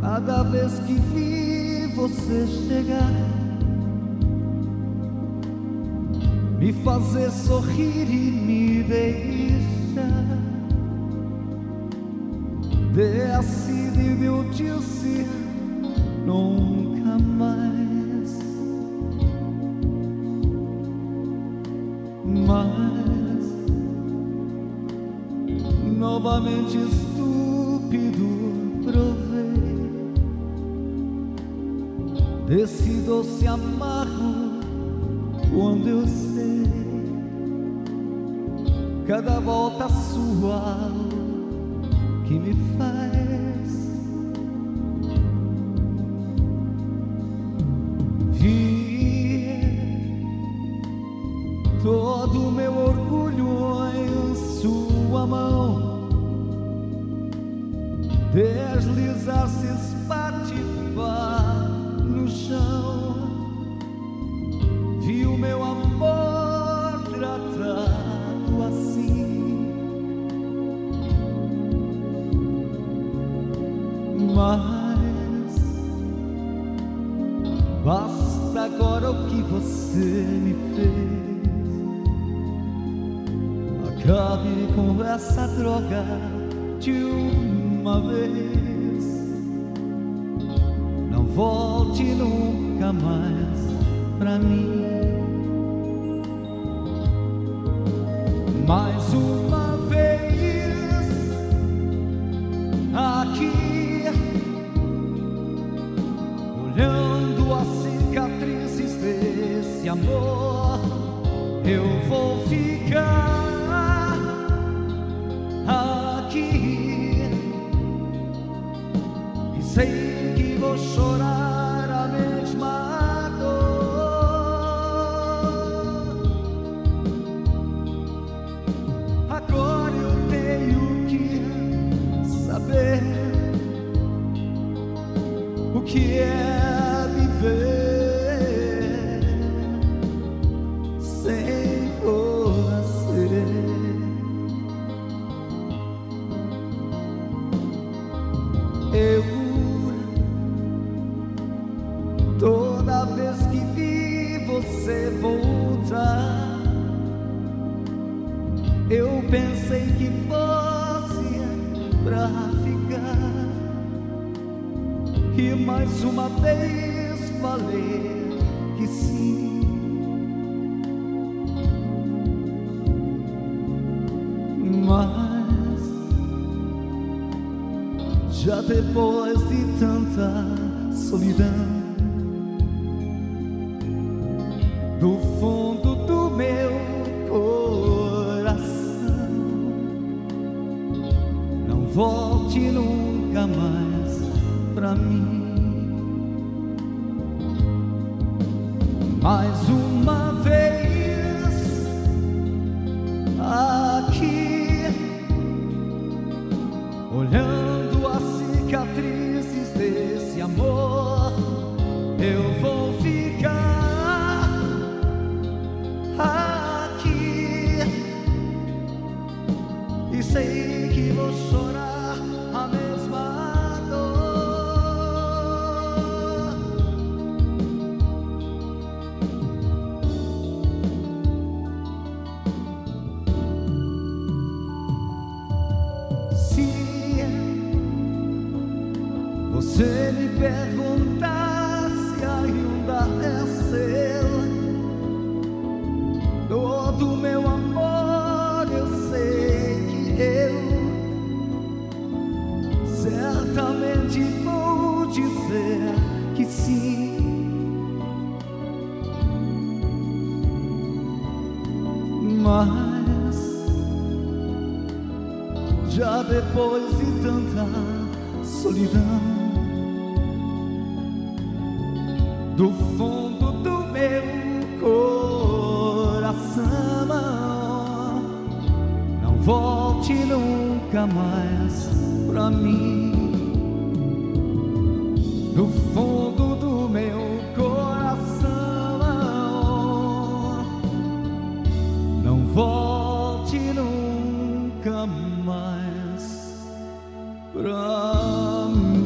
Cada vez que vi você chegar, me fazer sorrir e me deixar, decidido eu disse nunca mais. Mas novamente estúpido provei desse doce amargo quando eu sei cada volta sua que me faz ver todo o meu orgulho em sua mão, deslizar-se, espatifar no chão. Vi o meu amor tratado assim, mas basta agora o que você me fez. Acabe com essa droga de uma vez, não volte nunca mais pra mim. Mais uma vez aqui, olhando as cicatrizes desse amor, eu vou ficar aqui e sei que vou chorar a mesma dor. Agora eu tenho que saber o que é viver sem você. Eu, toda vez que vi você voltar, eu pensei que fosse pra ficar, e mais uma vez falei que sim. Mas já depois de tanta solidão, do fundo do meu coração, não volte nunca mais pra mim. Mais uma vez aqui, olhando as cicatrizes desse amor, eu vou ficar aqui e sei que vou chorar a mesma dor. Se você me perguntar se ainda é seu todo meu amor, eu sei que eu certamente vou dizer que sim. Mas já depois de tanta solidão, do fundo do meu coração, não volte nunca mais pra mim. Do fundo do meu coração, não volte nunca mais pra mim.